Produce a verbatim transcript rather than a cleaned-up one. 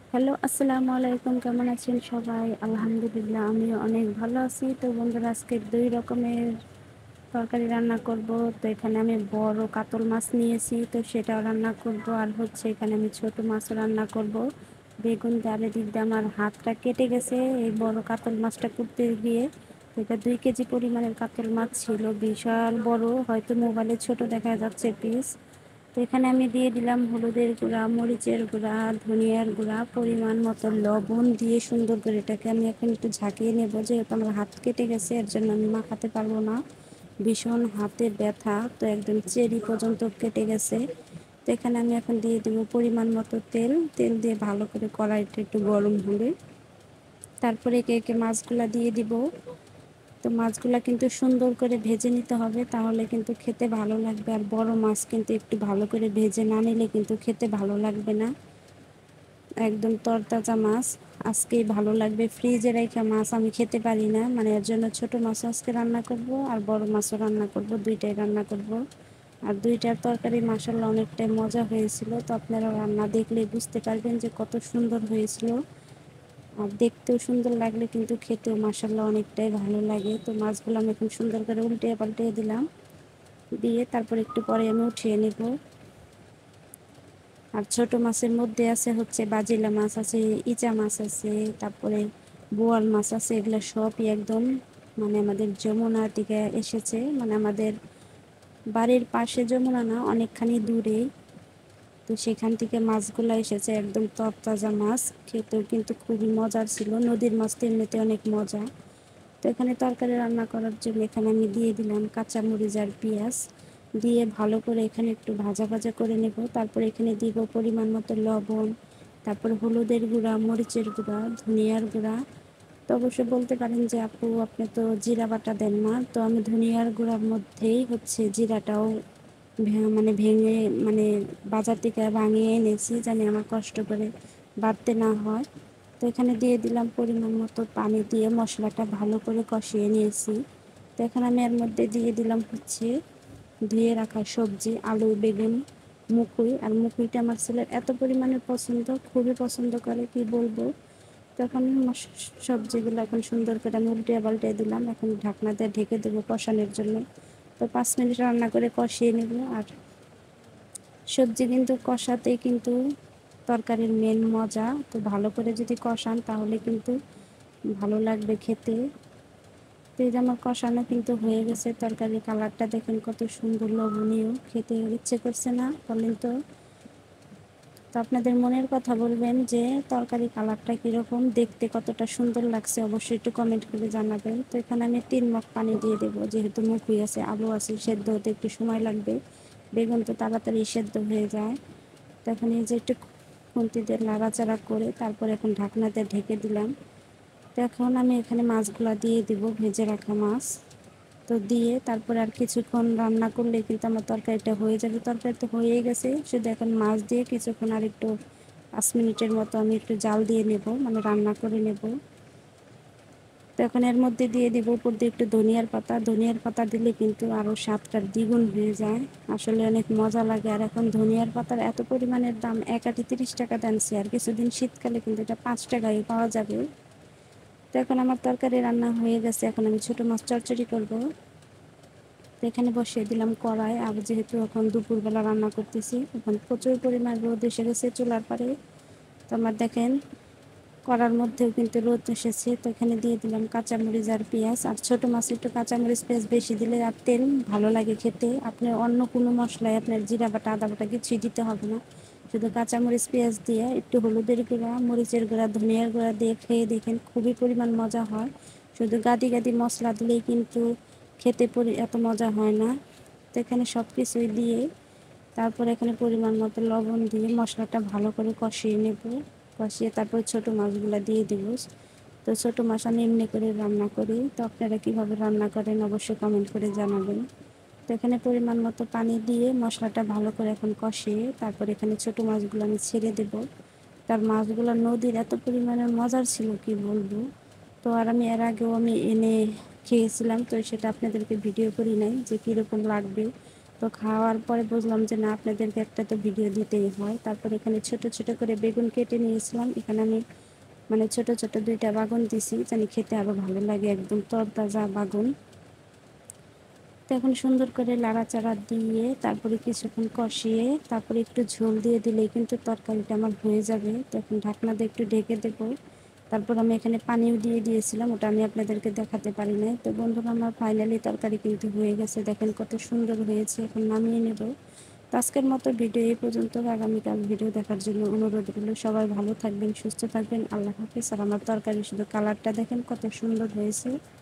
Hello, আসসালামু আলাইকুম। কেমন আছেন সবাই? আলহামদুলিল্লাহ, আমিও অনেক ভালো আছি। তো বন্ধুরা, আজকে দুই রকমের তরকারি রান্না করব। তো এখানে আমি বড় কাতল মাছ নিয়েছি, তো সেটাও রান্না করব। আর হচ্ছে এখানে আমি ছোট মাছও রান্না করব। বেগুন ডালে দিক দিয়ে আমার হাতটা কেটে গেছে এই বড় কাতল মাছটা করতে গিয়ে। তো এটা দুই কেজি পরিমাণের কাতল মাছ ছিল, বিশাল বড়, হয়তো মোবাইলে ছোট দেখা যাচ্ছে পিস। তো এখানে আমি দিয়ে দিলাম হলুদের গুঁড়া, মরিচের গুঁড়া, ধনিয়ার গুঁড়া, পরিমাণ মতো লবণ দিয়ে সুন্দর করে এটাকে আমি এখন একটু ঝাঁকিয়ে নেব। যেহেতু আমার হাত কেটে গেছে, এর জন্য আমি মাখাতে পারবো না, ভীষণ হাতে ব্যথা, তো একদম চেরি পর্যন্ত কেটে গেছে। তো এখানে আমি এখন দিয়ে দেবো পরিমাণ মতো তেল। তেল দিয়ে ভালো করে কড়াইটা একটু গরম হলে তারপরে একে একে মাছগুলা দিয়ে দিব। তো মাছগুলা কিন্তু সুন্দর করে ভেজে নিতে হবে, তাহলে কিন্তু খেতে ভালো লাগবে। আর বড় মাছ কিন্তু একটু ভালো করে ভেজে না নিলে কিন্তু খেতে ভালো লাগবে না। একদম তরতাজা মাছ আজকেই ভালো লাগবে। ফ্রিজে রেখে মাছ আমি খেতে পারি না, মানে এর জন্য ছোট মাছ আজকে রান্না করব আর বড় মাছও রান্না করব, দুইটাই রান্না করব। আর দুইটার তরকারি মাশাআল্লাহ অনেকটাই মজা হয়েছিল। তো আপনারা রান্না দেখলে বুঝতে পারবেন যে কত সুন্দর হয়েছিল। আর দেখতেও সুন্দর লাগলে কিন্তু খেতেও মাশাআল্লাহ অনেকটাই ভালো লাগে। তো মাছগুলো আমি এখন সুন্দর করে উল্টে পাল্টে দিলাম, দিয়ে তারপর একটু পরে আমি উঠিয়ে নেব। আর ছোট মাছের মধ্যে আছে হচ্ছে বাজিলা মাছ আছে, ইচা মাছ আছে, তারপরে বোয়াল মাছ আছে। এগুলো সবই একদম মানে আমাদের যমুনা থেকে এসেছে, মানে আমাদের বাড়ির পাশে যমুনা না, অনেকখানি দূরে। তো সেখান থেকে মাছগুলো এসেছে, একদম তরতাজা মাছ, খেতেও কিন্তু খুবই মজার ছিল। নদীর মাছ তো এমনিতে অনেক মজা। তো এখানে তরকারি রান্না করার জন্য এখানে আমি দিয়ে দিলাম কাঁচামরিচ আর পেঁয়াজ, দিয়ে ভালো করে এখানে একটু ভাজা ভাজা করে নেব। তারপর এখানে দিব পরিমাণ মতো লবণ, তারপর হলুদের গুঁড়া, মরিচের গুঁড়া, ধনিয়ার গুঁড়া। তো অবশ্যই বলতে পারেন যে আপু আপনি তো জিরা বাটা দেন না, তো আমি ধনিয়ার গুঁড়ার মধ্যেই হচ্ছে জিরাটাও ভে- মানে ভেঙে, মানে বাজার থেকে ভাঙিয়ে এনেছি, জানি আমার কষ্ট করে বাটতে না হয়। তো এখানে দিয়ে দিলাম পরিমাণ মতো পানি, দিয়ে মশলাটা ভালো করে কষিয়ে নিয়েছি। তো এখানে আমি এর মধ্যে দিয়ে দিলাম হচ্ছে ধুয়ে রাখা সবজি, আলু, বেগুন, মুকুই। আর মুকুইটা আমার ছেলের এত পরিমাণে পছন্দ, খুবই পছন্দ করে, কি বলবো। তখন সবজিগুলো এখন সুন্দর করে আমি উল্টে পাল্টে দিলাম, এখন ঢাকনা দিয়ে ঢেকে দেবো কষানোর জন্য। তো পাঁচ মিনিট রান্না করে কষিয়ে নেব। আর সবজি কিন্তু কষাতে কিন্তু তরকারির মেন মজা। তো ভালো করে যদি কষান তাহলে কিন্তু ভালো লাগবে খেতে। তো এই যে আমার কষানো কিন্তু হয়ে গেছে, তরকারির কালারটা দেখেন কত সুন্দর, লোভনীয়, খেতে ইচ্ছে করছে না বলেন তো? তো আপনাদের মনের কথা বলবেন যে তরকারি কালারটা কীরকম, দেখতে কতটা সুন্দর লাগছে, অবশ্যই একটু কমেন্ট করে জানাবেন। তো এখানে আমি তিন মগ পানি দিয়ে দেবো, যেহেতু মুখি আছে, আলু আছে, সেদ্ধ হতে একটু সময় লাগবে। বেগুন তো তাড়াতাড়ি সেদ্ধ হয়ে যায়। তো এখন এই যে একটু খুন্তি দিয়ে নাড়াচাড়া করে তারপর এখন ঢাকনাতে ঢেকে দিলাম। তো এখন আমি এখানে মাছগুলা দিয়ে দিব, ভেজে রাখা মাছ। তো দিয়ে তারপরে আর কিছুক্ষণ রান্না করলে কিন্তু আমার তরকারিটা হয়ে যাবে। তরকারি তো হয়েই গেছে, শুধু এখন মাছ দিয়ে কিছুক্ষণ আর একটু পাঁচ মিনিটের মতো আমি একটু জাল দিয়ে নেব, মানে রান্না করে নেব। তো এখন এর মধ্যে দিয়ে দিব উপর দিয়ে একটু ধনিয়ার পাতা। ধনিয়ার পাতা দিলে কিন্তু আরও স্বাদটা দ্বিগুণ হয়ে যায়, আসলে অনেক মজা লাগে। আর এখন ধনিয়ার পাতার এত পরিমাণের দাম, এক আটি তিরিশ টাকা দামছে, আর কিছুদিন শীতকালে কিন্তু এটা পাঁচ টাকায় পাওয়া যাবে। তো এখন আমার তরকারি রান্না হয়ে গেছে, এখন আমি ছোটো মাছ চচ্চড়ি করব। তো এখানে বসিয়ে দিলাম কড়াই। আর যেহেতু এখন দুপুরবেলা রান্না করতেছি, এখন প্রচুর পরিমাণ রোদ এসে গেছে চুলার পারে। তো আমার দেখেন কড়ার মধ্যেও কিন্তু রোদ এসেছে। তো এখানে দিয়ে দিলাম কাঁচামরিচ আর পেঁয়াজ। আর ছোটো মাছ একটু কাঁচামরিচ পেঁয়াজ বেশি দিলে আর তেল ভালো লাগে খেতে। আপনার অন্য কোনো মশলায় আপনার জিরা বাটা, আদা বাটা কিছুই দিতে হবে না, শুধু কাঁচামরিচ পেঁয়াজ দিয়ে একটু হলুদের গুঁড়া, মরিচের গুঁড়া, ধনিয়ার গুঁড়া দিয়ে খেয়ে দেখেন, খুবই পরিমাণ মজা হয়। শুধু গাদি গাদি মশলা দিলেই কিন্তু খেতে পরি এত মজা হয় না। তো এখানে সব কিছুই দিয়ে তারপর এখানে পরিমাণ মতো লবণ দিয়ে মশলাটা ভালো করে কষিয়ে নেব। কষিয়ে তারপর ছোটো মাছগুলো দিয়ে দেব। তো ছোটো মাছ আমি এমনি করে রান্না করি, তো আপনারা কীভাবে রান্না করেন অবশ্যই কমেন্ট করে জানাবেন। তো এখানে পরিমাণ মতো পানি দিয়ে মশলাটা ভালো করে এখন কষিয়ে তারপর এখানে ছোটো মাছগুলো আমি ছেড়ে দেব। তার মাছগুলো নদীর এত পরিমাণে মজার ছিল, কি বলবো। তো আর আমি এর আগেও আমি এনে খেয়েছিলাম, তো সেটা আপনাদেরকে ভিডিও করি নাই যে কীরকম লাগবে। তো খাওয়ার পরে বুঝলাম যে না, আপনাদেরকে একটা তো ভিডিও দিতেই হয়। তারপর এখানে ছোট ছোট করে বেগুন কেটে নিয়েছিলাম। এখানে আমি মানে ছোট ছোট দুইটা বাগুন দিছি, জানি খেতে আরো ভালো লাগে, একদম তরতাজা বাগুন। তো এখন সুন্দর করে লাড়াচাড়া দিয়ে তারপরে কিছুক্ষণ কষিয়ে তারপরে একটু ঝোল দিয়ে দিলেই কিন্তু তরকারিটা আমার হয়ে যাবে। তো এখন ঢাকনা দিয়ে একটু ঢেকে দেবো। তারপর আমি এখানে পানিও দিয়ে দিয়েছিলাম, ওটা আমি আপনাদেরকে দেখাতে পারি নাই। তো বন্ধুরা, আমার ফাইনালি তরকারি কিন্তু হয়ে গেছে, দেখেন কত সুন্দর হয়েছে। এখন নামিয়ে নেব। তো আজকের মতো ভিডিও এই পর্যন্ত। আগামীকাল ভিডিও দেখার জন্য অনুরোধ রইল। সবাই ভালো থাকবেন, সুস্থ থাকবেন। আল্লাহ হাফেজ। আর আমার তরকারি শুধু কালারটা দেখেন কত সুন্দর হয়েছে।